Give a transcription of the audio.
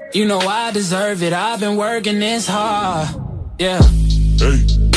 You know I deserve it, I've been working this hard. Yeah. Hey.